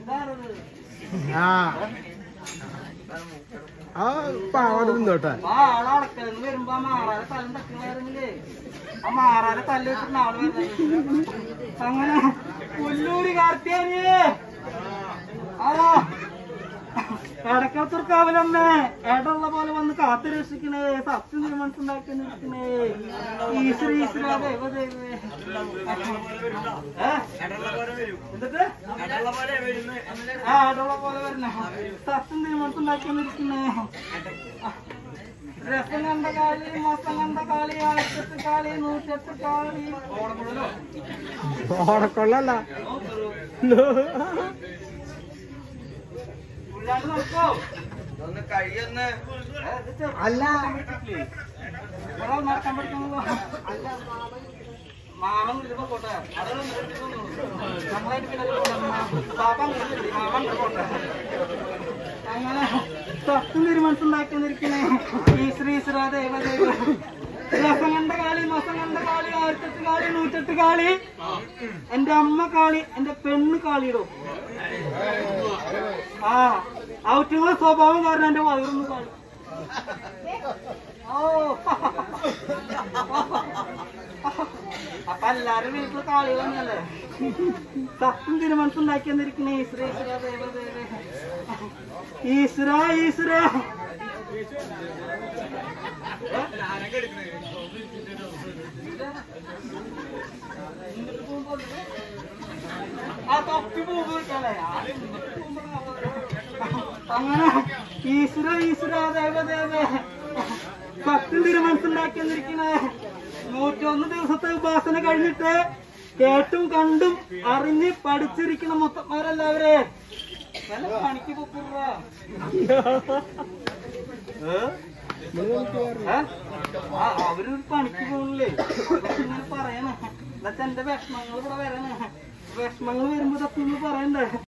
പാവാട നിന്നോട്ടെ ആളടക്കലെന്ന് വരുമ്പോ മാറാതെ തലം തക്കണായിരുന്നില്ലേ ആ മാറാതെ തല്ല് വെച്ചിട്ട് ആള് വരുന്നത് അങ്ങനെ പുല്ലൂരി കാർത്തിയാനിയേ എടക്കത്തൂർക്കാവിലമ്മേ ഏടുള്ള പോലെ വന്ന് കാത്തു രക്ഷിക്കണേ സത്യം തീരുമാനിച്ചുണ്ടാക്കിയിരിക്കണേ ഈശ്വര ഈശ്വര ദൈവദൈവേ എന്നിട്ട് ഏടുള്ള പോലെ വരണേ സത്യം തീരുമാനിച്ചുണ്ടാക്കിയിരിക്കണേ രസം കണ്ട കാളി മോസം കണ്ട കാളി 1008 കാളി 108 കാളി ഓടക്കൊള്ളല്ല അല്ല നടക്കാൻ പഠിക്കണല്ലോ മാമൻ കിട്ടുമ്പോ പോട്ടെ അങ്ങനെ സത്യം തീരുമാനിച്ചുണ്ടാക്കിയിരിക്കണേ ഈശ്വര ഈശ്വര ദൈവ ദൈവ രസം കണ്ട കാളി മസം കണ്ട കാളി 1008 കാളി 108 കാളി എന്റെ അമ്മ കാളി എന്റെ പെണ്ണ് കാളിയിടും ഔറ്റുള്ള സ്വഭാവം കാരണം എന്റെ വയറൊന്നും കാളി അപ്പൊ എല്ലാരും വീട്ടില് കാളി തന്നെയല്ലേ സത്യം തീരുമാനിച്ചുണ്ടാക്കിയിരിക്കണേ ഈശ്വര ഈശ്വര ദൈവ ദൈവ ഈശ്വര ഈശ്വര അങ്ങനെ ഈശ്വര ഈശ്വര ദേവദേവേ സത്യം തീരുമാനിച്ചുണ്ടാക്കിയിരിക്കണേ 101 ദിവസത്തെ ഉപാസന കഴിഞ്ഞിട്ട് കേട്ടും കണ്ടും അറിഞ്ഞ് പഠിച്ചിരിക്കണം മൊത്തന്മാരെല്ലാവരെ വല്ല പണിക്ക് പൊക്കുക അവരൊരു പണിക്ക് പോകണില്ലേ ഇങ്ങനെ പറയണേ എന്നുവെച്ചാ എന്റെ വിഷമങ്ങൾ ഇവിടെ വരണേ വിഷമങ്ങൾ വരുമ്പോ ഇതൊക്കെ പറയണ്ടേ